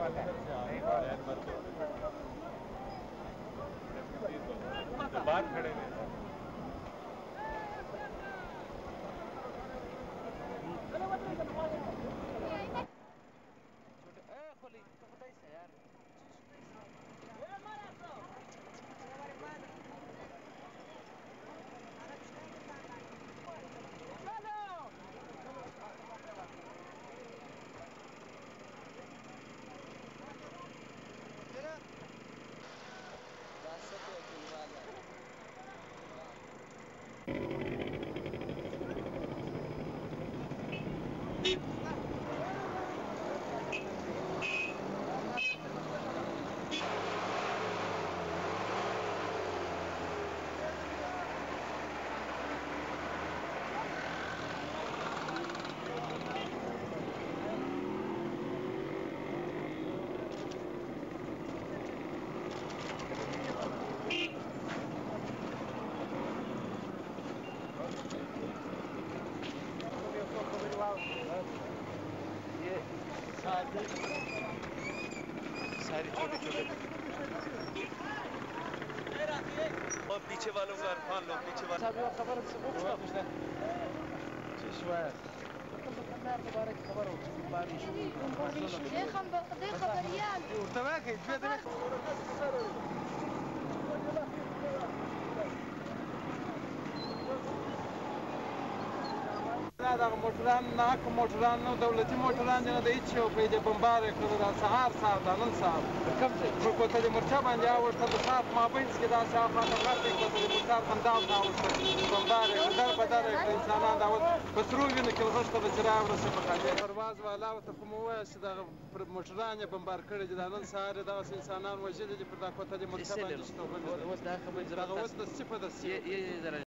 बाहर खड़े हैं सारी छोटे छोटे और पीछे वालों का अरफान लो पीछे वाला खबर شوية مبارك خبره باريش دي خبريان وتواكي جدا دا موټران ناک موټران نو دولتي موټران دي نه د هیڅ یو په دې بمبار کړو دا سهار سهار دا نن سهار په کوته د مرچا باندې اوښته د سات مابین کې دا صاحب ما ته کار دی کوته د مرچا خنداو دا اوښته بمبار در بدر انسانان دا په سرو وینې کې وغښته د چراغ ورسې په خاطر پرواز والا ته کوم وایي چې دا موټران یې بمبار کړي دي دا نن سهار دا انسانان وژلي دي پر دا کوته د مرچا باندې شته اوس دا خبره اوس د صفه د